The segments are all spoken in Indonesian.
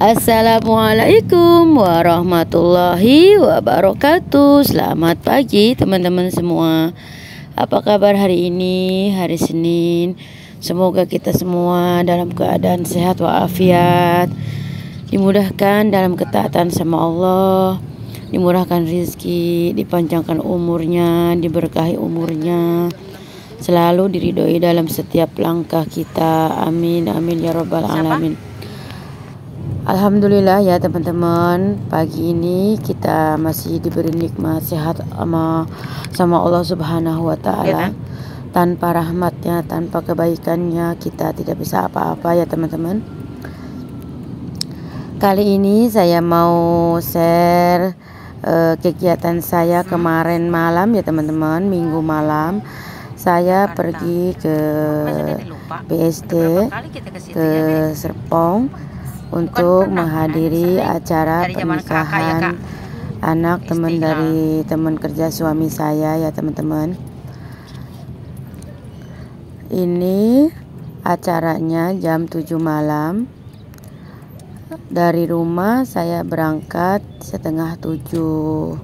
Assalamualaikum warahmatullahi wabarakatuh. Selamat pagi teman-teman semua. Apa kabar hari ini, hari Senin? Semoga kita semua dalam keadaan sehat walafiat, dimudahkan dalam ketaatan sama Allah, dimurahkan rezeki, dipanjangkan umurnya, diberkahi umurnya, selalu diridhoi dalam setiap langkah kita. Amin amin ya rabbal alamin. Alhamdulillah ya teman-teman, pagi ini kita masih diberi nikmat sehat sama Allah Subhanahu wa taala. Tanpa rahmatnya, tanpa kebaikannya kita tidak bisa apa-apa ya teman-teman. Kali ini saya mau share kegiatan saya kemarin malam ya teman-teman. Minggu malam saya pergi ke BSD ke Serpong untuk menghadiri acara pernikahan anak teman dari teman kerja suami saya ya teman-teman. Ini acaranya jam 7 malam. Dari rumah saya berangkat setengah 7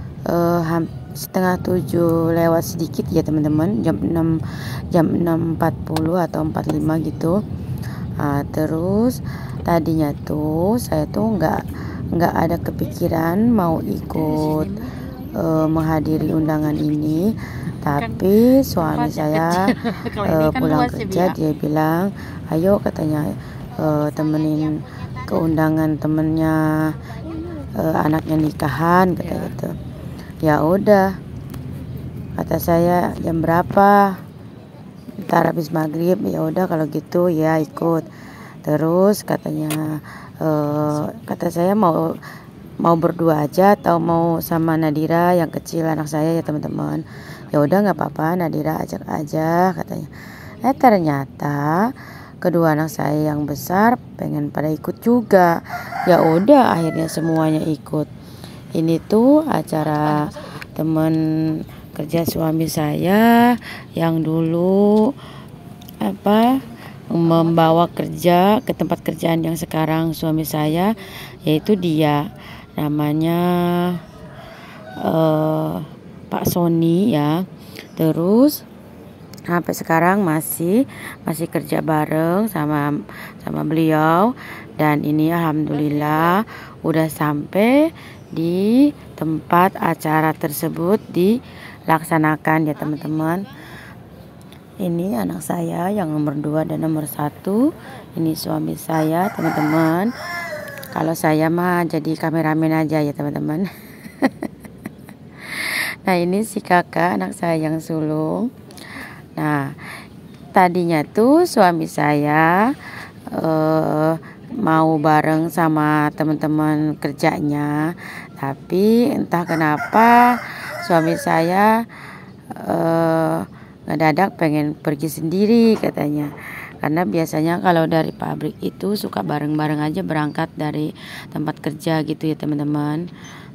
lewat sedikit ya teman-teman, jam 6.40 atau 45 gitu. Terus tadinya tuh saya tuh nggak ada kepikiran mau ikut menghadiri undangan ini, tapi suami saya pulang kerja dia bilang, ayo katanya temenin ke undangan temennya, anaknya nikahan kata gitu. Ya udah, kata saya jam berapa, ntar habis maghrib. Ya udah kalau gitu ya ikut. Terus katanya kata saya mau berdua aja atau mau sama Nadira yang kecil anak saya ya teman-teman. Ya udah nggak apa-apa, Nadira ajak aja katanya. Ternyata kedua anak saya yang besar pengen pada ikut juga. Ya udah akhirnya semuanya ikut. Ini tuh acara teman kerja suami saya yang dulu membawa kerja ke tempat kerjaan yang sekarang suami saya, yaitu dia namanya Pak Sony ya. Terus sampai sekarang masih kerja bareng sama beliau, dan ini alhamdulillah udah sampai di tempat acara tersebut dilaksanakan ya teman-teman. Ini anak saya yang nomor 2 dan nomor 1. Ini suami saya teman-teman. Kalau saya mah jadi kameramen aja ya teman-teman. Nah ini si kakak anak saya yang sulung. Nah tadinya tuh suami saya mau bareng sama teman-teman kerjanya, tapi entah kenapa suami saya ngedadak pengen pergi sendiri katanya. Karena biasanya kalau dari pabrik itu suka bareng-bareng aja berangkat dari tempat kerja gitu ya teman-teman.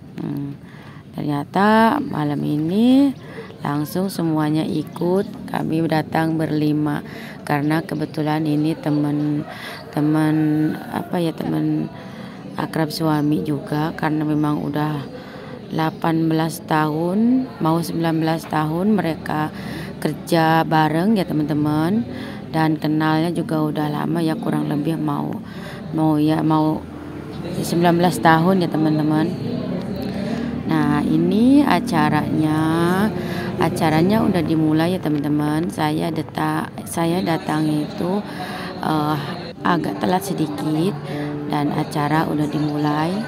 Ternyata malam ini langsung semuanya ikut. Kami datang berlima karena kebetulan ini teman akrab suami juga, karena memang udah 18 tahun mau 19 tahun mereka kerja bareng ya teman-teman, dan kenalnya juga udah lama ya, kurang lebih mau 19 tahun ya teman-teman. Nah ini acaranya udah dimulai ya teman-teman. Saya datang itu agak telat sedikit dan acara udah dimulai.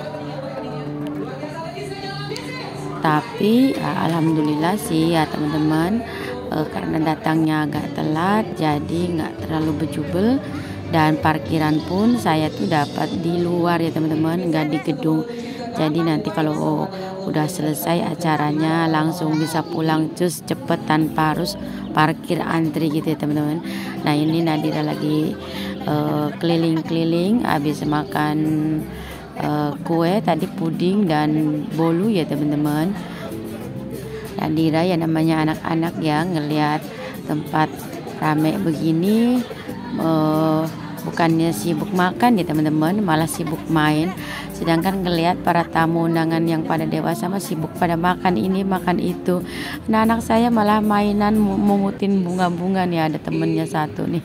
Tapi alhamdulillah sih ya teman-teman, karena datangnya agak telat jadi nggak terlalu bejubel, dan parkiran pun saya tuh dapat di luar ya teman-teman, nggak di gedung. Jadi nanti kalau udah selesai acaranya langsung bisa pulang cus cepet tanpa harus parkir antri gitu ya teman-teman. Nah ini Nadira lagi keliling-keliling habis makan kue tadi, puding dan bolu ya teman-teman. Nadira ya namanya anak-anak ya, ngelihat tempat rame begini bukannya sibuk makan ya teman-teman, malah sibuk main. Sedangkan ngelihat para tamu undangan yang pada dewasa mah sibuk pada makan ini makan itu. Nah, anak saya malah mainan mungutin bunga-bunga nih, ada temennya satu nih.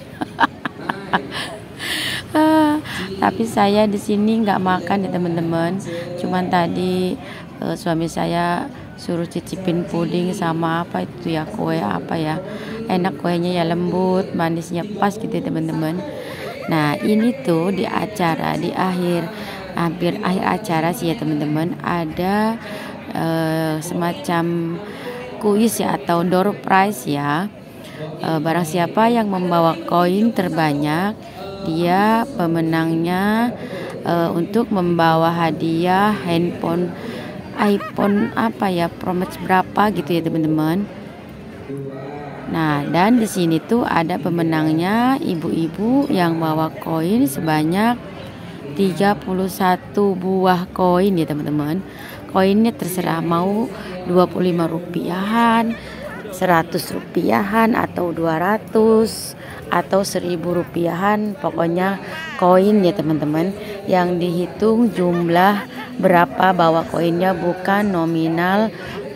Tapi saya di sini nggak makan ya teman-teman. Cuman tadi suami saya suruh cicipin puding sama apa itu ya, kue apa ya, enak kuenya ya, lembut, manisnya pas gitu ya teman-teman. Nah ini tuh di acara di hampir akhir acara sih ya teman-teman, ada semacam kuis ya atau door prize ya. Barang siapa yang membawa koin terbanyak, dia pemenangnya untuk membawa hadiah handphone iPhone apa ya, Pro Max berapa gitu ya teman-teman. Nah, dan di sini tuh ada pemenangnya, ibu-ibu yang bawa koin sebanyak 31 buah koin ya teman-teman. Koinnya terserah mau 25 rupiahan, 100 rupiahan atau 200 atau 1000 rupiahan, pokoknya koin ya teman-teman. Yang dihitung jumlah berapa bawa koinnya, bukan nominal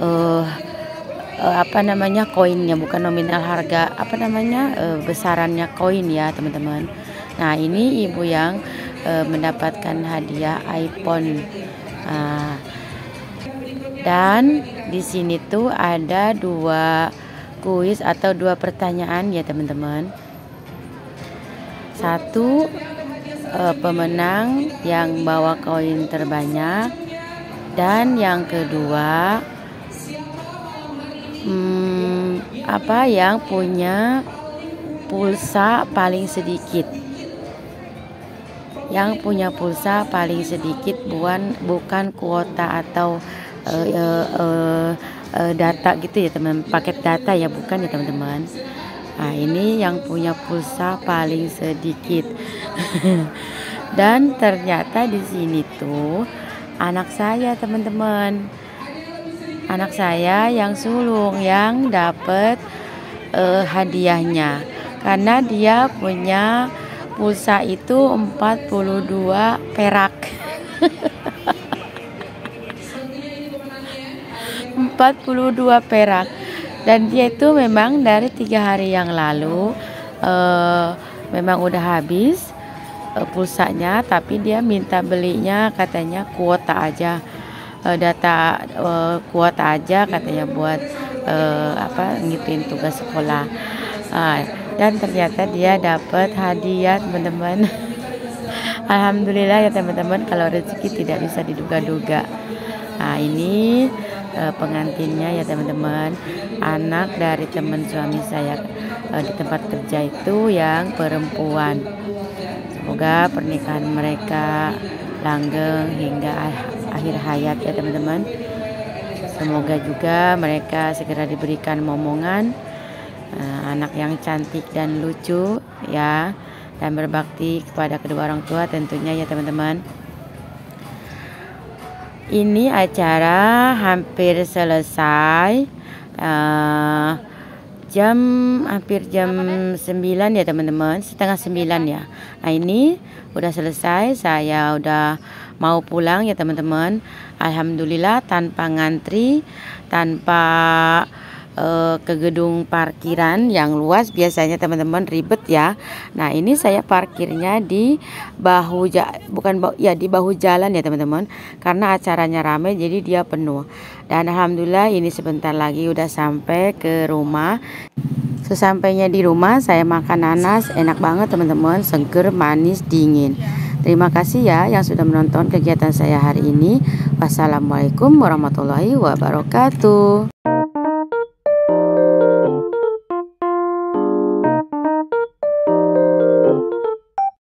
apa namanya koinnya, bukan nominal harga apa namanya besarannya koin ya teman-teman. Nah ini ibu yang mendapatkan hadiah iPhone. Dan di sini tuh ada 2 kuis atau 2 pertanyaan ya teman-teman. Satu, pemenang yang bawa koin terbanyak, dan yang kedua apa yang punya pulsa paling sedikit. Yang punya pulsa paling sedikit, bukan kuota atau data gitu ya teman, paket data ya, bukan ya teman-teman. Nah ini yang punya pulsa paling sedikit. Dan ternyata di sini tuh anak saya teman-teman, anak saya yang sulung yang dapat hadiahnya, karena dia punya pulsa itu 42 perak. 42 perak. Dan dia itu memang dari 3 hari yang lalu memang udah habis pulsanya, tapi dia minta belinya katanya kuota aja, data kuota aja katanya buat ngituin tugas sekolah. Dan ternyata dia dapat hadiah teman-teman. Alhamdulillah ya teman-teman, kalau rezeki tidak bisa diduga-duga. Nah ini pengantinnya ya teman-teman, anak dari teman suami saya di tempat kerja itu yang perempuan. Semoga pernikahan mereka langgeng hingga akhir hayat ya teman-teman. Semoga juga mereka segera diberikan momongan anak yang cantik dan lucu ya, dan berbakti kepada kedua orang tua tentunya ya teman-teman. Ini acara hampir selesai, hampir jam 9 ya teman-teman, setengah 9 ya. Nah ini udah selesai, saya udah mau pulang ya teman-teman. Alhamdulillah tanpa ngantri, tanpa ke gedung parkiran yang luas, biasanya teman-teman ribet ya. Nah ini saya parkirnya di di bahu jalan ya teman-teman, karena acaranya ramai jadi dia penuh. Dan alhamdulillah ini sebentar lagi udah sampai ke rumah. Sesampainya di rumah saya makan nanas, enak banget teman-teman, seger, manis, dingin. Terima kasih ya yang sudah menonton kegiatan saya hari ini. Wassalamualaikum warahmatullahi wabarakatuh.